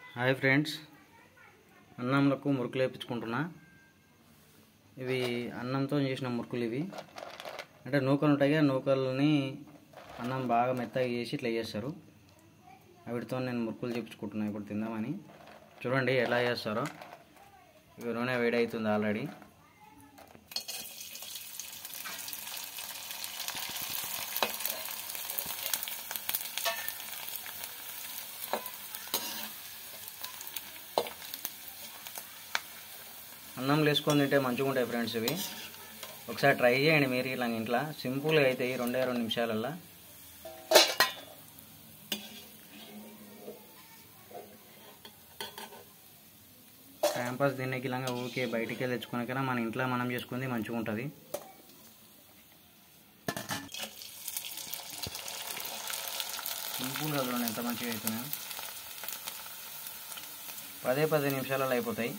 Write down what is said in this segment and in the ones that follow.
Hi friends, అన్నంలకు మురుకులు వేయించుకుంటున్నా. ఇవి అన్నంతో చేసిన మురుకులు. ఇవి అంటే నూకలు ఉంటాయి కదా, నూకల్ని అన్నం బాగా మెత్తగా చేసి ఇట్లా చేస్తారు. వీటితో నేను మురుకులు చేయించుకుంటున్నా ఇప్పుడు తిందామని. చూడండి ఎలా చేస్తారో. ఇక నూనె వేడవుతుంది ఆల్రెడీ. అన్నం వేసుకొని తింటే మంచిగా ఉంటాయి ఫ్రెండ్స్. ఇవి ఒకసారి ట్రై చేయండి మీరు ఇలా ఇంట్లో. సింపుల్గా అవుతాయి 2 నిమిషాలల్లో. టైంపాస్ తినేకి ఇలాగా ఊరికే బయటికి వెళ్ళి తెచ్చుకునే మన ఇంట్లో మనం చేసుకుంది మంచిగా ఉంటుంది. సింపుల్గా చూడండి ఎంత మంచిగా అవుతున్నాయో. 10 నిమిషాలలో అయిపోతాయి.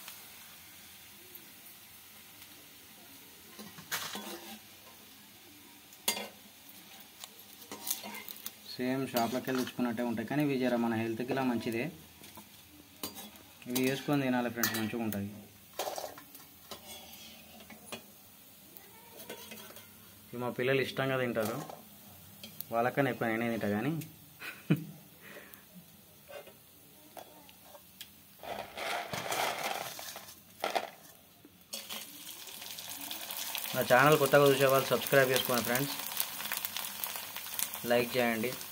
సేమ్ షాప్లోకి వెళ్ళి తెచ్చుకున్నట్టే ఉంటాయి, కానీ ఇవి జర మన హెల్త్కి ఇలా మంచిదే. ఇవి వేసుకొని తినాలి ఫ్రెండ్స్, మంచిగా ఉంటుంది. ఇవి మా పిల్లలు ఇష్టంగా తింటారు. వాళ్ళకన్నా ఎక్కువ నేనే తింటా. కానీ నా ఛానల్ కొత్తగా చూసే వాళ్ళు సబ్స్క్రైబ్ చేసుకోండి ఫ్రెండ్స్. లైక్ చేయండి.